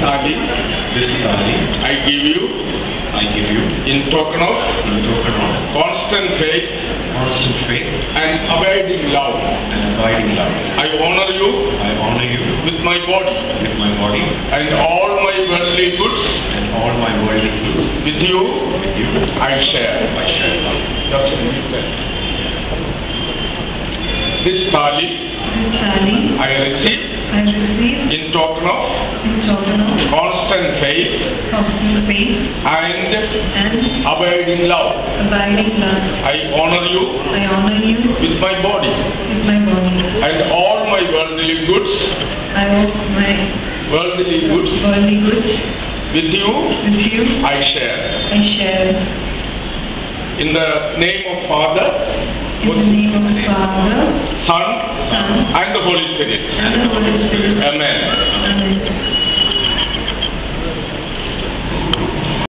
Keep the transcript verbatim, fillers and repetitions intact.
thali, this thali, I give you I give you in token of in token of constant faith constant faith and abiding love. and abiding love. I honor you I honor you with my body with my body and all my worldly goods. and all my worldly goods. With you, With you, I share. I share love. Just read that. This thali This thali I receive I receive in token of in token of constant faith constant faith and and abiding love. abiding love. I honor you I honor you with my body with my body. and all my worldly goods. I offer my Worldly goods worldly goods with you with you. I share. I share. In the name of Father, In the name of the Father, Son, Son, and the Holy Spirit. and the Holy